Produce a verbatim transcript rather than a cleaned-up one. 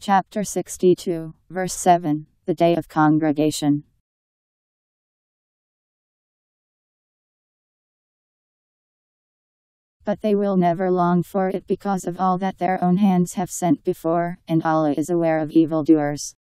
Chapter sixty-two, verse seven, the Day of Congregation. But they will never long for it because of all that their own hands have sent before, and Allah is aware of evildoers.